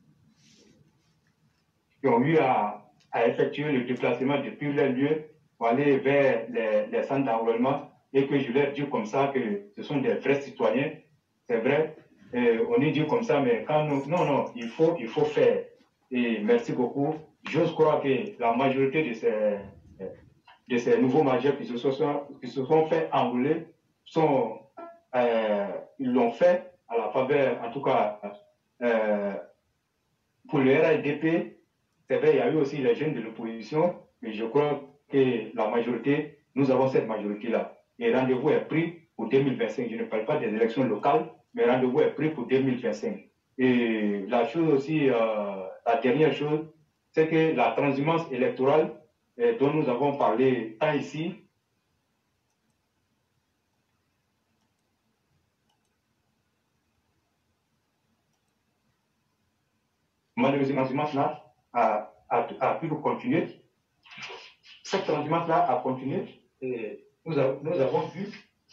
ont eu à effectuer le déplacement depuis leur lieu pour aller vers les centres d'enrôlement et que je leur dis comme ça que ce sont des vrais citoyens. C'est vrai, on est dit comme ça, mais quand nous... Non, il faut faire. Et merci beaucoup. J'ose croire que la majorité de ces nouveaux majeurs qui se sont fait enrôler ils l'ont fait à la faveur, en tout cas, pour le RHDP. C'est vrai, il y a eu aussi les jeunes de l'opposition, mais je crois que la majorité, nous avons cette majorité-là. Et rendez-vous est pris pour 2025. Je ne parle pas des élections locales, mais rendez-vous est pris pour 2025. Et la chose aussi, la dernière chose, c'est que la transhumance électorale dont nous avons parlé tant ici, malheureusement, transhumance-là a pu continuer. Cette transhumance-là a continué. Et nous avons vu,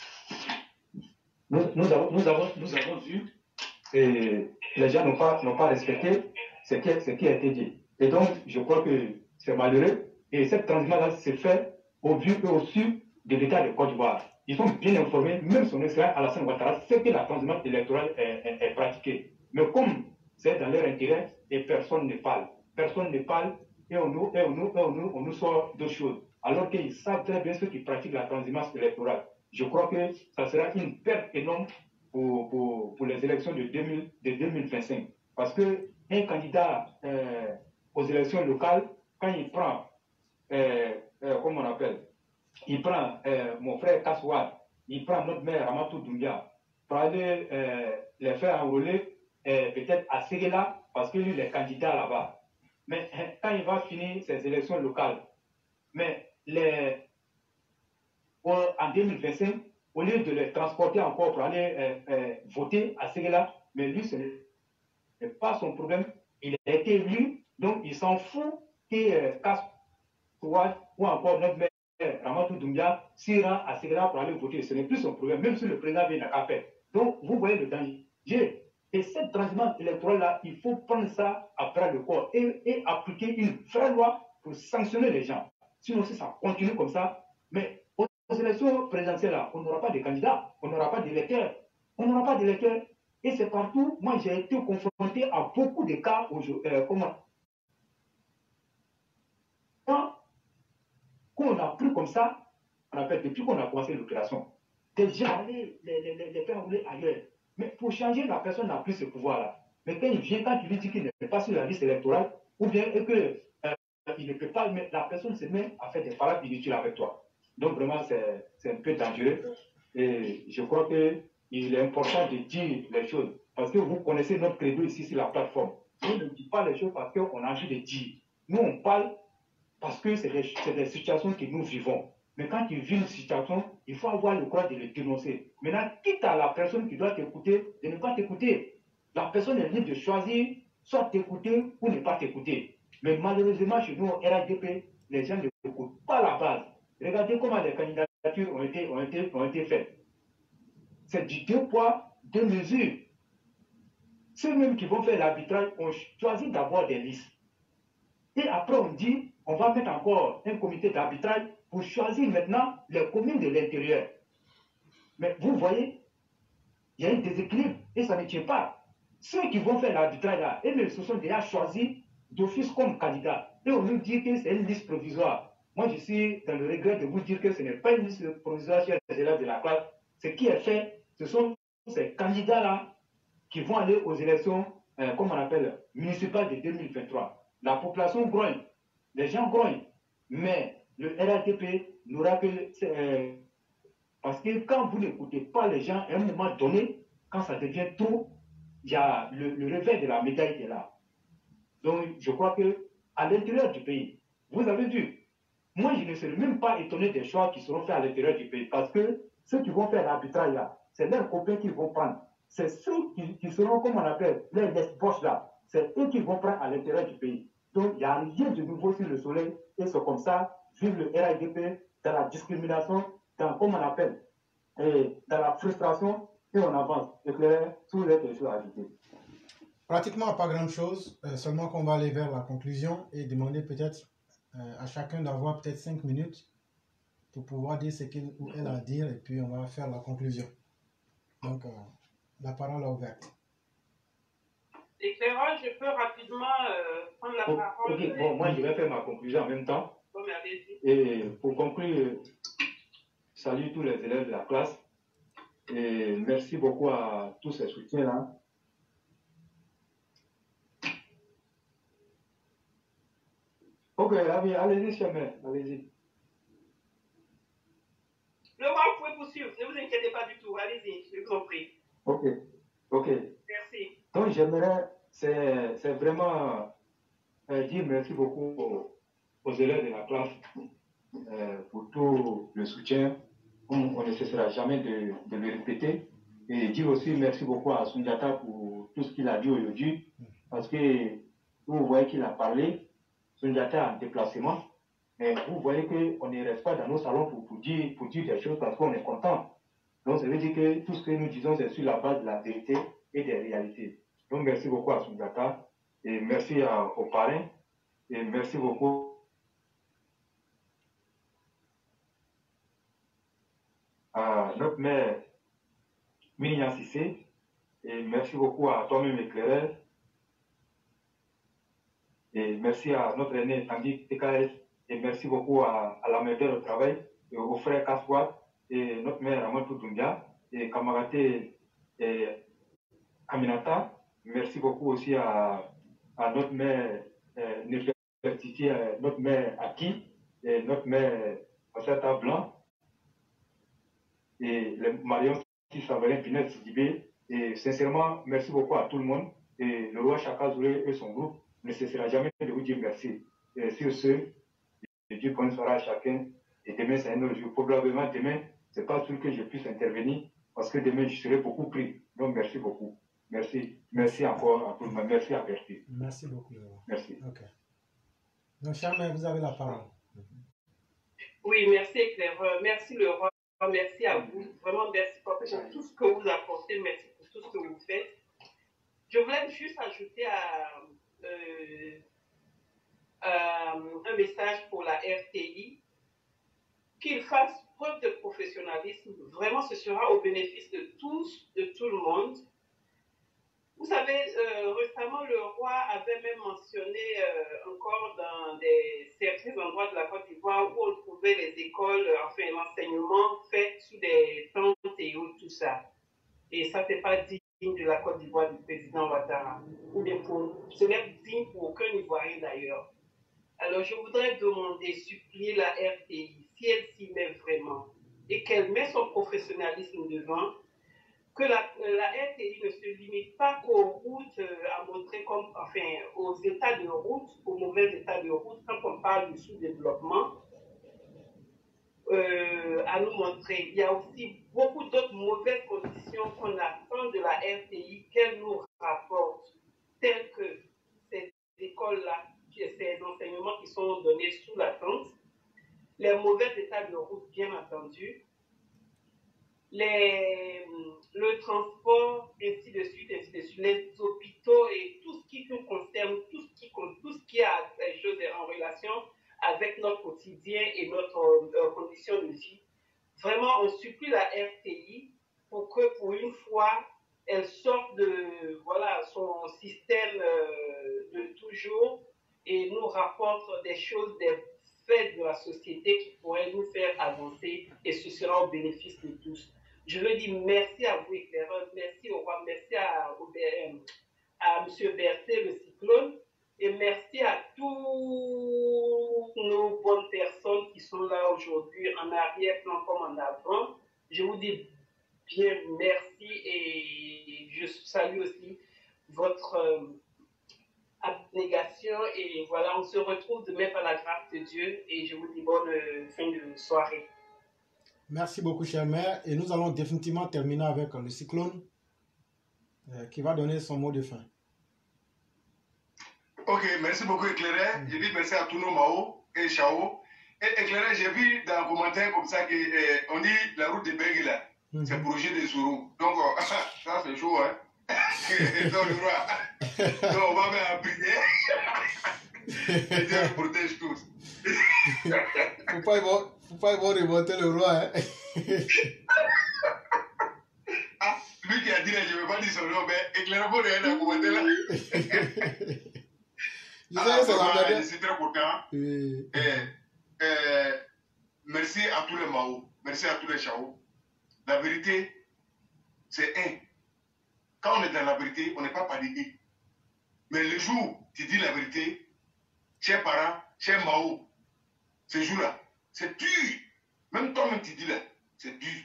et les gens n'ont pas respecté ce qui a été dit. Et donc, je crois que c'est malheureux. Et cette transhumance-là s'est faite au vu et au su de l'État de Côte d'Ivoire. Ils sont bien informés, même son excellence Alassane Ouattara, c'est que la transhumance électorale est pratiquée. Mais comme c'est dans leur intérêt, et personne ne parle. Personne ne parle et on nous sort deux choses. alors qu'ils savent très bien ceux qui pratiquent la transhumance électorale. Je crois que ça sera une perte énorme pour les élections de 2025. Parce qu'un candidat aux élections locales, quand il prend, comment on appelle, il prend mon frère Kaswad, il prend notre mère Amatou Doumbia pour aller les faire enrôler peut-être à Séguéla parce que lui, il est candidat là-bas. Mais quand il va finir ses élections locales, mais en 2025, au lieu de les transporter encore pour aller voter à Séguéla, mais lui, ce n'est pas son problème. Il a été élu, donc il s'en fout que Kaswad ou encore notre mère Ramatou Doumbia s'ira à Séguéla pour aller voter. Ce n'est plus son problème, même si le président vient à faire. Donc, vous voyez le danger. Et cette transhumance électorale-là, il faut prendre ça après le corps et appliquer une vraie loi pour sanctionner les gens. Sinon, si ça continue comme ça, mais aux élections présidentielles, on n'aura pas de candidats, on n'aura pas d'électeurs, on n'aura pas d'électeurs. Et c'est partout. Moi, j'ai été confronté à beaucoup de cas qu'on a pris comme ça, on appelle depuis qu'on a commencé l'opération. Des gens allaient les faire rouler ailleurs. Mais pour changer, la personne n'a plus ce pouvoir-là. Mais quand il vient, quand tu lui dis qu'il n'est pas sur la liste électorale, ou bien qu'il ne peut pas, mais la personne se met à faire des paroles inutiles avec toi. Donc vraiment, c'est un peu dangereux. Et je crois qu'il est important de dire les choses. Parce que vous connaissez notre credo ici sur la plateforme. On ne dit pas les choses parce qu'on a envie de dire. Nous, on parle parce que c'est des situations que nous vivons. Mais quand tu vis une situation, il faut avoir le courage de le dénoncer. Maintenant, quitte à la personne qui doit t'écouter, de ne pas t'écouter. La personne est libre de choisir soit t'écouter ou ne pas t'écouter. Mais malheureusement, chez nous, au RADP, les gens n'écoutent pas la base. Regardez comment les candidatures ont été faites. C'est du 2 poids, 2 mesures. Ceux-mêmes qui vont faire l'arbitrage ont choisi d'abord des listes. Et après, on dit, on va mettre encore un comité d'arbitrage pour choisir maintenant les communes de l'intérieur. Mais vous voyez, il y a un déséquilibre et ça ne tient pas. Ceux qui vont faire l'arbitrage là, eux se sont déjà choisis d'office comme candidats. Et on nous dit que c'est une liste provisoire. Moi, je suis dans le regret de vous dire que ce n'est pas une liste provisoire chez les élèves de la classe. Ce qui est fait, ce sont ces candidats-là qui vont aller aux élections, comme on appelle, municipales de 2023. La population grogne, les gens grognent, mais le RATP n'aura que... parce que quand vous n'écoutez pas les gens, à un moment donné, quand ça devient trop, il y a le revers de la médaille qui est là. Donc, je crois qu'à l'intérieur du pays, vous avez vu, moi, je ne serais même pas étonné des choix qui seront faits à l'intérieur du pays, parce que ceux qui vont faire l'arbitrage là, c'est leurs copains qui vont prendre. C'est ceux qui seront, comme on appelle, les poches là, c'est eux qui vont prendre à l'intérieur du pays. Donc, il n'y a rien de nouveau sur le soleil, et c'est comme ça, vive le RADP dans la discrimination, dans, comme on appelle, dans la frustration, et on avance. Éclairé, tous les choses à ajouter. Pratiquement pas grand-chose, seulement qu'on va aller vers la conclusion et demander peut-être à chacun d'avoir peut-être 5 minutes pour pouvoir dire ce qu'il ou elle a à dire, et puis on va faire la conclusion. Donc, la parole est ouverte. Éclairage, je peux rapidement prendre la parole. Ok, bon, moi je vais faire ma conclusion en même temps. Bon, mais allez-y. Et pour conclure, salut tous les élèves de la classe et merci beaucoup à tous ces soutiens-là. Ok, allez-y, chemin, allez-y. Le roi, vous pouvez poursuivre, ne vous inquiétez pas du tout, allez-y, je vous en prie. Ok. Merci. Donc j'aimerais, c'est vraiment dire merci beaucoup aux élèves de la classe pour tout le soutien. On ne cessera jamais de le répéter. Et dire aussi merci beaucoup à Sundiata pour tout ce qu'il a dit aujourd'hui. Parce que vous voyez qu'il a parlé, Sundiata est en déplacement. Mais vous voyez qu'on ne reste pas dans nos salons pour dire des choses parce qu'on est content. Donc ça veut dire que tout ce que nous disons, c'est sur la base de la vérité et des réalités. Donc merci beaucoup à Sundiata. Et merci aux parrains. Et merci beaucoup à notre mère Minia Sissé. Et merci beaucoup à toi-même Éclaireur. Et merci à notre aîné Tanguy TKS Et merci beaucoup à la main-d'œuvre au travail, et au frère Kaswa, et notre mère Amatou Doumbia, et Kamaraté et Aminata. Merci beaucoup aussi à notre mère Nefertiti, notre mère Aki, et notre mère Passata Blanc, et le Marion Savalin Pinel Sidibé. Et sincèrement, merci beaucoup à tout le monde. Et le roi Chaka Zoulé et son groupe ne cessera jamais de vous dire merci. Et sur ce, je dis bonne soirée à chacun. Et demain, c'est un autre jour. Probablement, demain, ce n'est pas sûr que je puisse intervenir parce que demain, je serai beaucoup pris. Donc, merci beaucoup. Merci. Merci encore à tout le monde. Merci à Bertie. Merci beaucoup, le roi. Merci. Ok. Donc, chère mère, vous avez la parole. Oui, merci, éclaireur. Merci, le roi. Merci à vous. Vraiment, merci pour tout ce que vous apportez. Merci pour tout ce que vous faites. Je voulais juste ajouter un message pour la RTI, qu'ils fassent preuve de professionnalisme. Vraiment, ce sera au bénéfice de tous, de tout le monde. Vous savez, récemment, le roi avait même mentionné encore dans certains endroits de la Côte d'Ivoire où on trouvait les écoles, enfin l'enseignement fait sous des tentes et tout ça. Et ça, c'est pas digne de la Côte d'Ivoire du président Ouattara. Ou bien ce n'est digne pour aucun Ivoirien d'ailleurs. Alors, je voudrais demander, supplier la RTI, si elle s'y met vraiment et qu'elle met son professionnalisme devant, que la RTI ne se limite pas qu'aux routes à montrer aux états de route, aux mauvais états de route, quand on parle du sous-développement, à nous montrer. Il y a aussi beaucoup d'autres mauvaises conditions qu'on attend de la RTI qu'elle nous rapporte, telles que ces écoles-là, ces enseignements qui sont donnés sous la tente, les mauvais états de route, bien entendu, le transport, ainsi de suite, les hôpitaux et tout ce qui nous concerne, tout ce qui a des choses en relation avec notre quotidien et notre condition de vie. Vraiment, on supplie la RTI pour que, pour une fois, elle sorte de son système de toujours et nous rapporte des choses, des faits de la société qui pourraient nous faire avancer, et ce sera au bénéfice de tous. Je veux dire merci à vous, éclaireur, merci au roi, merci à M. Berthet, le cyclone, et merci à toutes nos bonnes personnes qui sont là aujourd'hui, en arrière-plan comme en avant. Je vous dis bien merci, et je salue aussi votre abnégation, et voilà, on se retrouve demain par la grâce de Dieu, et je vous dis bonne fin de soirée. Merci beaucoup, chère mère. Et nous allons définitivement terminer avec le cyclone qui va donner son mot de fin. Ok, merci beaucoup, Éclairé. Je dis merci à tous nos Mao et Chao. Et Éclairé, j'ai vu dans un commentaire comme ça qu'on dit la route de Bengue là, c'est projet de Sourou. Donc, ça c'est chaud, hein. Donc, on va mettre en prière. Et Dieu nous protège tous. Faut pas remonter le roi, hein. Ah, lui qui a dit là, je ne vais pas dire son nom, mais Éclairé, vous rien à commenter là. Je suis très content. Oui. Merci à tous les Mao, merci à tous les Chao. La vérité, c'est un. Quand on est dans la vérité, on n'est pas paniqué. Mais le jour où tu dis la vérité, chers parents, chers Mao, ce jour-là, c'est dur. Même toi-même, tu dis là, c'est dur.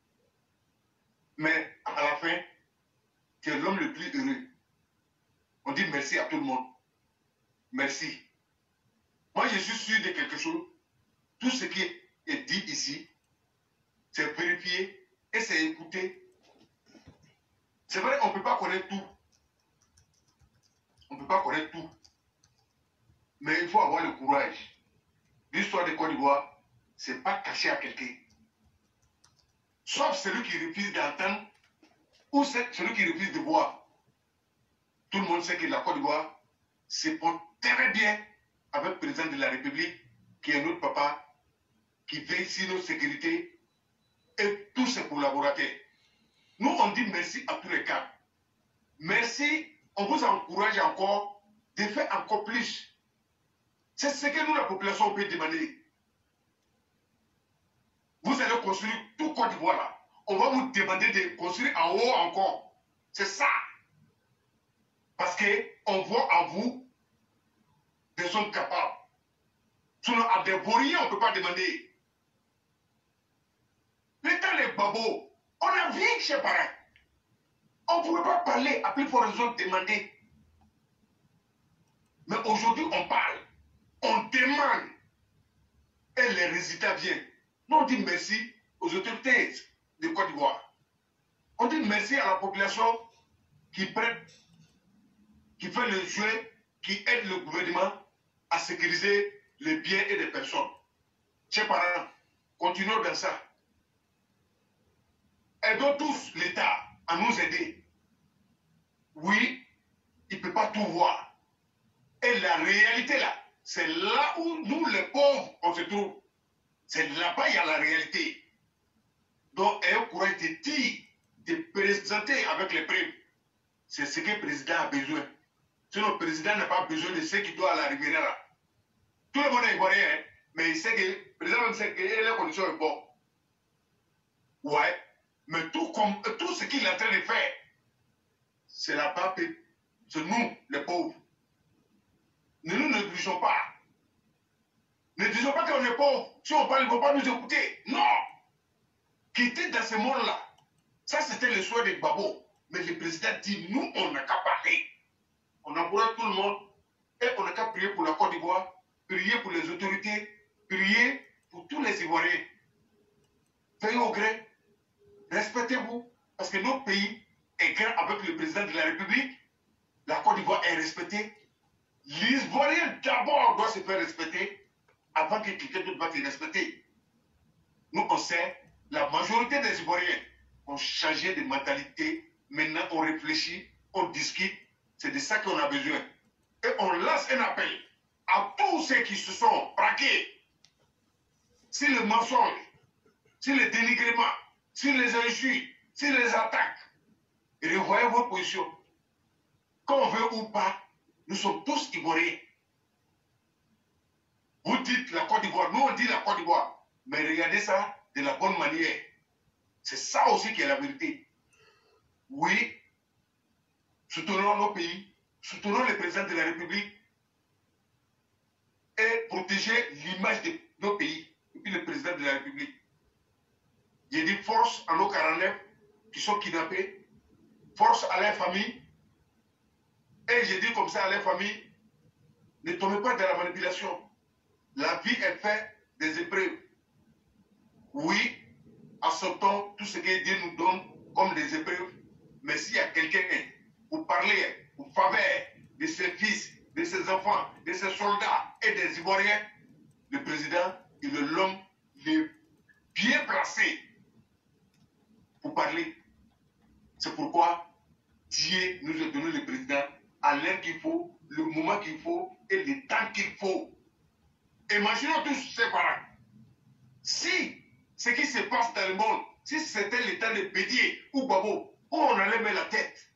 Mais à la fin, tu es l'homme le plus heureux. On dit merci à tout le monde. Merci. Moi, je suis sûr de quelque chose. Tout ce qui est dit ici, c'est vérifié et c'est écouté. C'est vrai, on ne peut pas connaître tout. On ne peut pas connaître tout. Mais il faut avoir le courage. L'histoire de Côte d'Ivoire, ce n'est pas caché à quelqu'un. Sauf celui qui refuse d'entendre ou celui qui refuse de voir. Tout le monde sait que la Côte d'Ivoire se porte très bien avec le président de la République, qui est notre papa, qui veille sur nos sécurités et tous ses collaborateurs. Nous, on dit merci à tous les cas. Merci, on vous encourage encore de faire encore plus. C'est ce que nous, la population, peut demander. Vous allez construire tout Côte d'Ivoire là. On va vous demander de construire en haut encore. C'est ça. Parce qu'on voit en vous des hommes capables. Sinon, à des vauriens, on ne peut pas demander. L'état des babos, on a vu chez parents. On ne pouvait pas parler à plus forte raison demander. Mais aujourd'hui, on parle. On demande. Et les résultats viennent. Nous, on dit merci aux autorités de Côte d'Ivoire. On dit merci à la population qui prête, qui fait le jeu, qui aide le gouvernement à sécuriser les biens et les personnes. Chers parents, continuons dans ça. Aidons tous l'État à nous aider. Oui, il ne peut pas tout voir. Et la réalité là, c'est là où nous les pauvres, on se trouve. C'est là-bas il y a la réalité. Donc, ayons courage de dire, de présenter avec les primes. C'est ce que le président a besoin. Sinon, le président n'a pas besoin de ce qu'il doit à la Riviera là. Tout le monde est ivoirien, hein, mais il sait que le président même sait que les conditions sont bonnes. Ouais, mais tout ce qu'il est en train de faire, c'est la pape, c'est nous, les pauvres. Ne nous négligeons pas. Ne disons pas qu'on est pauvre. Si on parle, ils ne vont pas nous écouter. Non. Quitter dans ce monde-là. Ça, c'était le souhait de Babo. Mais le président dit, nous, on n'a qu'à parler. On encourage tout le monde. Et on n'a qu'à prier pour la Côte d'Ivoire, prier pour les autorités, prier pour tous les Ivoiriens. Veillez au gré. Respectez-vous. Parce que notre pays est grand avec le président de la République. La Côte d'Ivoire est respectée. L'Ivoirien d'abord doit se faire respecter avant que quelqu'un d'autre va se respecter. Nous, on sait, la majorité des Ivoiriens ont changé de mentalité. Maintenant, on réfléchit, on discute. C'est de ça qu'on a besoin. Et on lance un appel à tous ceux qui se sont braqués. Si le mensonge, si le dénigrement, si les injures, si les attaques, revoyez votre position. Qu'on veut ou pas, nous sommes tous Ivoiriens. Vous dites la Côte d'Ivoire, nous on dit la Côte d'Ivoire. Mais regardez ça de la bonne manière. C'est ça aussi qui est la vérité. Oui, soutenons nos pays, soutenons le président de la République et protéger l'image de nos pays et puis le président de la République. J'ai dit force à nos 49 qui sont kidnappés, force à leurs familles. Et j'ai dit comme ça à leurs familles, ne tombez pas dans la manipulation. La vie est faite des épreuves. Oui, acceptons tout ce que Dieu nous donne comme des épreuves. Mais s'il y a quelqu'un pour parler, pour faveur de ses fils, de ses enfants, de ses soldats et des Ivoiriens, le président est l'homme le bien placé pour parler. C'est pourquoi Dieu nous a donné le président à l'heure qu'il faut, le moment qu'il faut et le temps qu'il faut. Imaginons tous ces parents. Si ce qui se passe dans le monde, si c'était le temps de Bédier ou Babo, où on allait mettre la tête.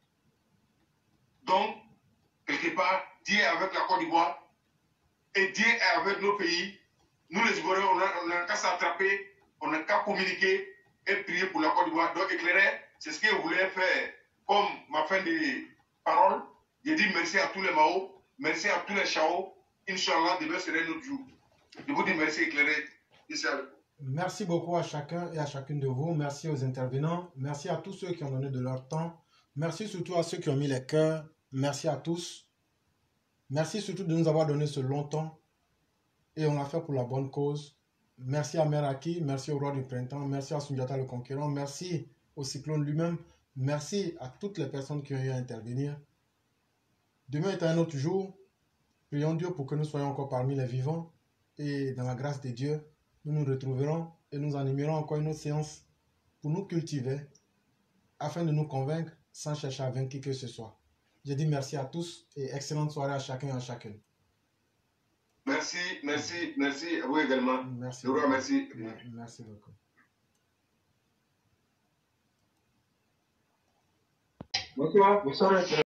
Donc, quelque part, Dieu est avec la Côte d'Ivoire et Dieu est avec nos pays. Nous les Ivoiriens, on n'a qu'à s'attraper, on n'a qu'à communiquer et prier pour la Côte d'Ivoire. Donc, éclairer, c'est ce que je voulais faire comme ma fin de parole. J'ai dit merci à tous les Mao, merci à tous les Chao. Inch'Allah, demain serait notre jour. Je vous dis merci, éclairé. Merci beaucoup à chacun et à chacune de vous. Merci aux intervenants. Merci à tous ceux qui ont donné de leur temps. Merci surtout à ceux qui ont mis les cœurs. Merci à tous. Merci surtout de nous avoir donné ce long temps. Et on l'a fait pour la bonne cause. Merci à Meraki. Merci au roi du printemps. Merci à Sundiata le conquérant. Merci au cyclone lui-même. Merci à toutes les personnes qui ont eu à intervenir. Demain est un autre jour. Prions Dieu pour que nous soyons encore parmi les vivants. Et dans la grâce de Dieu, nous nous retrouverons et nous animerons encore une autre séance pour nous cultiver afin de nous convaincre sans chercher à vaincre qui que ce soit. Je dis merci à tous et excellente soirée à chacun et à chacune. Merci, merci, merci à vous également. Merci. Merci. Merci beaucoup. Bonsoir.